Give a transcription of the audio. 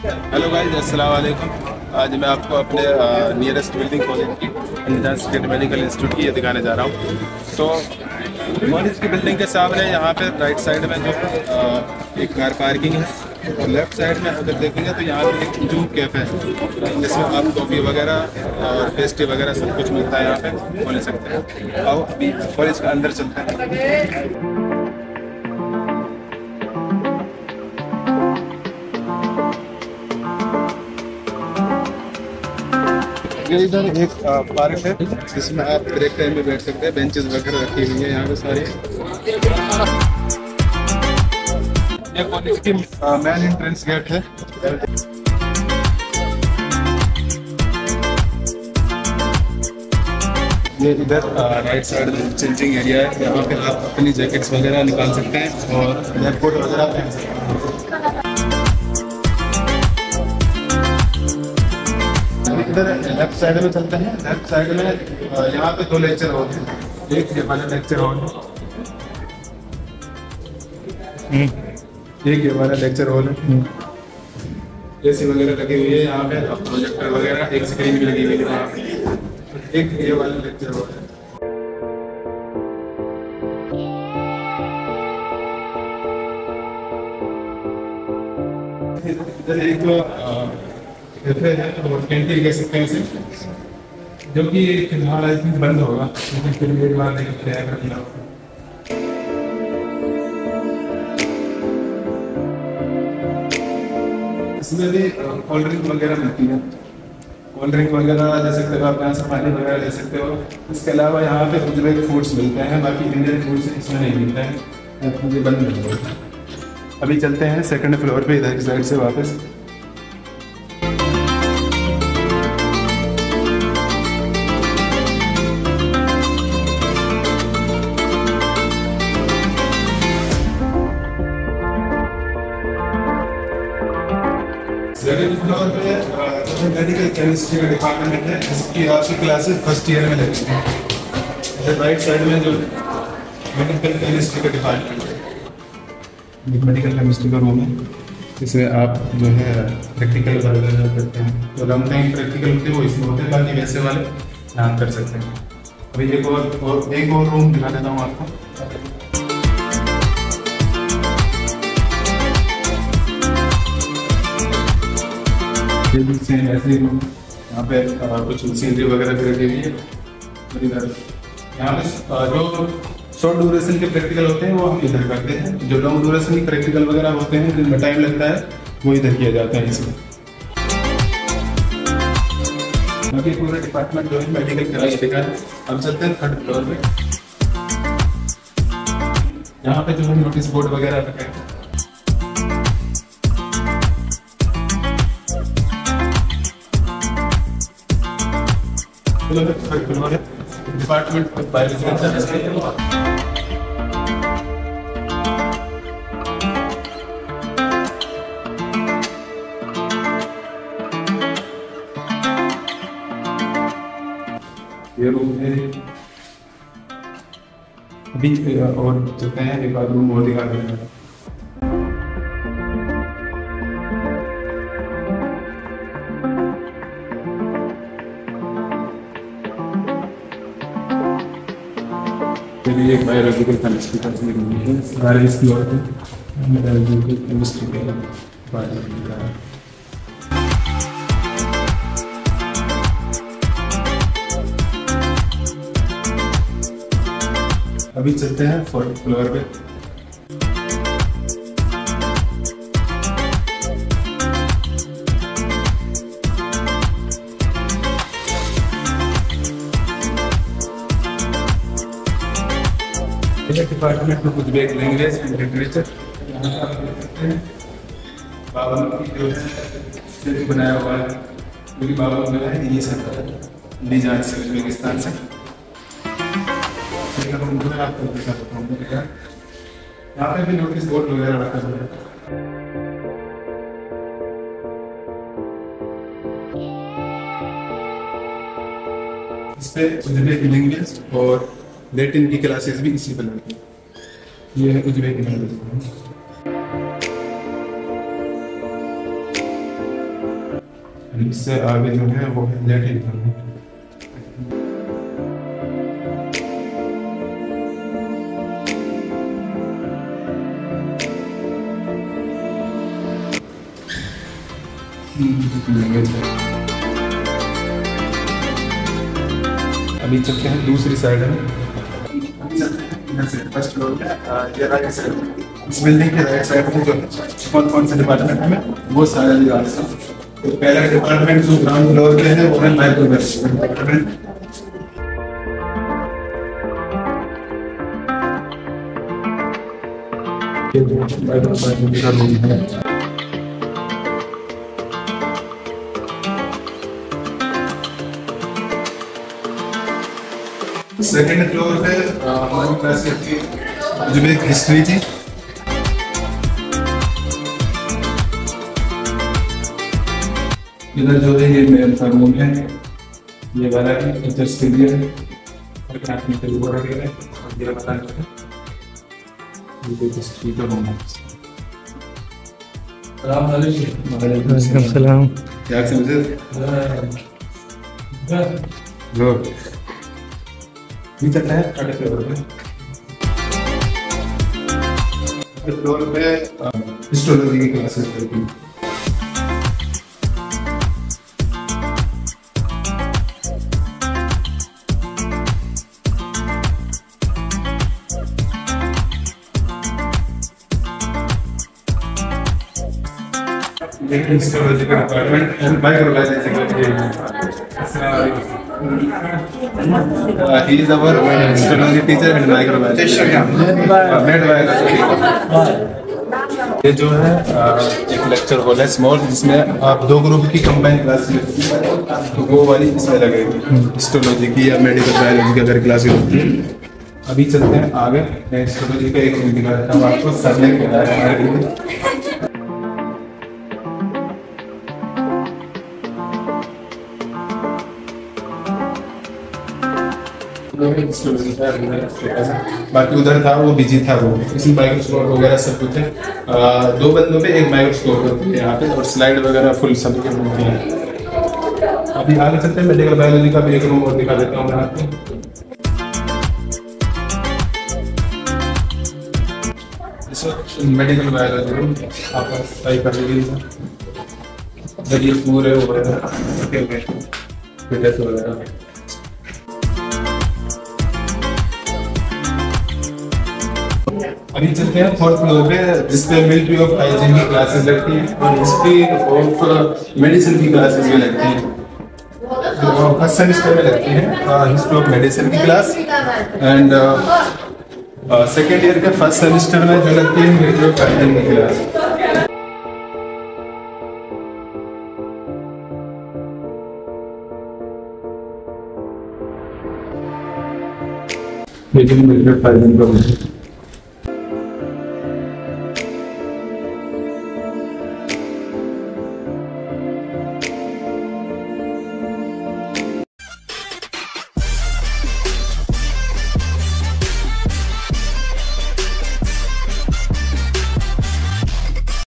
Hello guys, अस्सलाम वालेकुम। आज मैं आपको अपने नियरेस्ट बिल्डिंग कॉलेज की एनजान स्टेट मेडिकल इंस्टीट्यूट की ये दिखाने जा रहा हूँ। तो कॉलेज की बिल्डिंग के सामने यहाँ पे राइट साइड में जो एक कार पार्किंग है और लेफ्ट साइड में अगर देखेंगे तो यहाँ पे एक जूम कैफ़े है जिसमें आप कॉफ़ी वगैरह और पेस्ट्री वगैरह सब कुछ मिलता है। यहाँ पे वो ले सकते हैं। आओ अभी कॉलेज के अंदर चलते हैं। ये इधर एक पार्क है जिसमें आप ब्रेक टाइम में बैठ सकते हैं। बेंचेस वगैरह रखी हुई है यहाँ पे सारी। ये कॉलेज की मेन एंट्रेंस गेट है। ये इधर राइट साइड में चेंजिंग एरिया है। यहाँ पे आप अपनी जैकेट्स वगैरह निकाल सकते हैं और एयरपोर्ट वगैरह पहन सकते हैं। इधर लेफ्ट साइड में चलते हैं। लेफ्ट साइड में यहाँ पे दो लेक्चर हॉल हैं। एक ये वाला लेक्चर हॉल है, एक ये वाला लेक्चर हॉल है। एसी वगैरह लगी हुई है यहाँ पे, प्रोजेक्टर वगैरह, एक स्क्रीन भी लगी हुई है वहाँ पे। एक ये वाला लेक्चर हॉल है। इधर एक कैफे है और कैंटीन कह सकते हैं इसे, जो कि फिलहाल आई थिंक बंद होगा, लेकिन फिर भी एक बार देखते हैं अगर मिला। इसमें भी कोल्ड ड्रिंक वगैरह मिलती है। कोल्ड ड्रिंक वगैरह ले सकते हो आप, यहाँ से पानी वगैरह ले सकते हो। इसके अलावा यहाँ पे उज्बेक फूड्स मिलते हैं, बाकी इंडियन फूड्स इसमें नहीं मिलते हैं, मुझे बंद नहीं होता। अभी चलते हैं सेकंड फ्लोर पे इधर की साइड से वापस। सेकंड फ्लोर पे मेडिकल केमिस्ट्री का डिपार्टमेंट है, जिसकी आपकी क्लासेस फर्स्ट ईयर में लगती है। राइट साइड में जो मेडिकल केमिस्ट्री का डिपार्टमेंट है, मेडिकल केमिस्ट्री का रूम है, जिसमें आप जो है प्रैक्टिकल वगैरह करते हैं। तो लॉन्ग टाइम प्रैक्टिकल होते हैं वो इसमें होते हैं, बाकी वैसे वाले यहाँ कर सकते हैं। अभी एक और रूम दिखा देता हूँ आपको। ऐसे ही रूम, यहाँ पे कुछ सीनरी वगैरह भी रखी हुई है। इधर यहाँ पे जो शॉर्ट ड्यूरेशन के प्रैक्टिकल होते हैं वो हम इधर करते हैं। जो लॉन्ग ड्यूरेशन के प्रैक्टिकल वगैरह होते हैं जिनमें टाइम लगता है वो इधर किया जाता है इसमें। बाकी पूरा डिपार्टमेंट जो है मेडिकल केमिस्ट्री का है। अब चलते हैं थर्ड फ्लोर पे। यहाँ पे जो है नोटिस बोर्ड वगैरह रखे हैं। Department of biology. ये रूम है। अभी और चलते हैं, एक बार रूम और दिखा देते हैं। एक बायोलॉजिकल केमिस्ट्री का सारे इसकी और बायोलॉजिकल केमिस्ट्री के बारे में। अभी चलते हैं फोर्थ फ्लोर पे। डिपार्टमेंट में कुछ बेक लैंग्वेज एंड लिटरेचर, बाबा की जो है बनाया हुआ है, क्योंकि बाबा जो है ये सब निजात से उज्बेकिस्तान से। आपको दिखा सकता हूँ, यहाँ पे भी नोटिस बोर्ड वगैरह रखा हुआ है। इस पे उज्बेक लैंग्वेज और लैटिन की क्लासेस भी इसी पर लगती है। ये है उज्बेक लैंग्वेज। इससे आगे जो है वो है लैट्रिन बाथरूम। अभी चलते हैं दूसरी साइड में। फर्स्ट फ्लोर में ये राइट साइड, इस बिल्डिंग के राइट साइड में जो कौन कौन से डिपार्टमेंट है वो सारा दिखा देता हूँ। तो पहला डिपार्टमेंट जो ग्राउंड फ्लोर पे है वो है माइक्रोबायोलॉजी डिपार्टमेंट। माइक्रोबायोलॉजी का रूम है। सेकेंड फ्लोर पे हमारी क्लास की जो एक हिस्ट्री थी। इधर जो है ये मेन का रूम है, ये वाला है टीचर्स के लिए और क्लास में वो रखे हैं, और ये वाला जो है ये हिस्ट्री का रूम है। वालेकुम सलाम। क्या समझे? गुड। ये चल रहा है थर्ड फ्लोर पे। थर्ड फ्लोर पे हिस्टोलॉजी की क्लासेस चलती हैं। हिस्टोलॉजी का डिपार्टमेंट एंड माइक्रोबायोलॉजी का he is our histology teacher and microbiology ये जो है एक लेक्चर हॉल है स्मॉल, जिसमें आप दो ग्रुप की कंबाइन क्लास तो वो वाली इसमें लगेगी हिस्टोलॉजी की या मेडिकल बायोलॉजी की अगर क्लासेस होती है। अभी चलते हैं आगे। मैं हिस्टोलॉजी का एक रूम दिखा देता हूँ आपको। सर ने बताया हमारे लिए बाकी उधर था वो बिजी था, वो इसी माइक्रोस्कोप वगैरह सब कुछ है। दो बंदों पे एक माइक्रोस्कोप होती है यहाँ पे, और स्लाइड वगैरह फुल सब के होती है। अभी आगे चलते हैं, मेडिकल बायोलॉजी का भी एक रूम और दिखा देता हूँ मैं आपको। मेडिकल बायोलॉजी रूम आप ट्राई कर लीजिए। जब ये पूरे वगैरह अभी चलते हैं फोर्थ फ्लोर पे, जिसपे मिलिट्री ऑफ हाइजीन की क्लासेस लगती हैं और हिस्ट्री ऑफ मेडिसिन की क्लासेस भी लगती हैं। तो फर्स्ट सेमेस्टर में लगती है हिस्ट्री ऑफ मेडिसिन की क्लास, एंड सेकेंड ईयर के फर्स्ट सेमेस्टर में जो लगती है मिलिट्री ऑफ हाइजीन की क्लास। मिलिट्री ऑफ हाइजीन का